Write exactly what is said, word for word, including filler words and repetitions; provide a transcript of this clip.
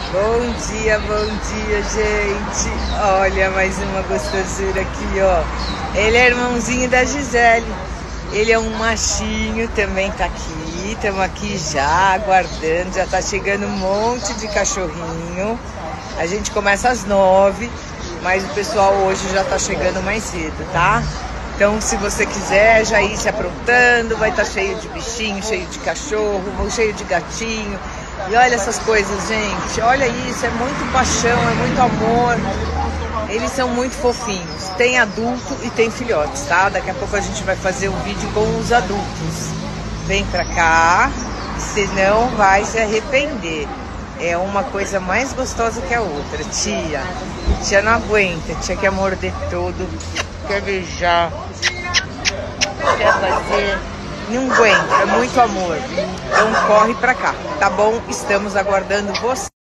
Bom dia, bom dia, gente. Olha, mais uma gostosura aqui, ó. Ele é irmãozinho da Gisele. Ele é um machinho, também tá aqui. Estamos aqui já aguardando. Já tá chegando um monte de cachorrinho. A gente começa às nove, mas o pessoal hoje já tá chegando mais cedo, tá? Então, se você quiser já ir se aprontando, vai estar cheio de bichinho, cheio de cachorro, cheio de gatinho. E olha essas coisas, gente. Olha isso, é muito paixão, é muito amor. Eles são muito fofinhos. Tem adulto e tem filhotes, tá? Daqui a pouco a gente vai fazer um vídeo com os adultos. Vem pra cá, senão vai se arrepender. É uma coisa mais gostosa que a outra. Tia, tia não aguenta. Tia quer morder tudo, quer beijar, quer fazer. Não aguenta, é muito amor. Então corre pra cá, tá bom? Estamos aguardando você.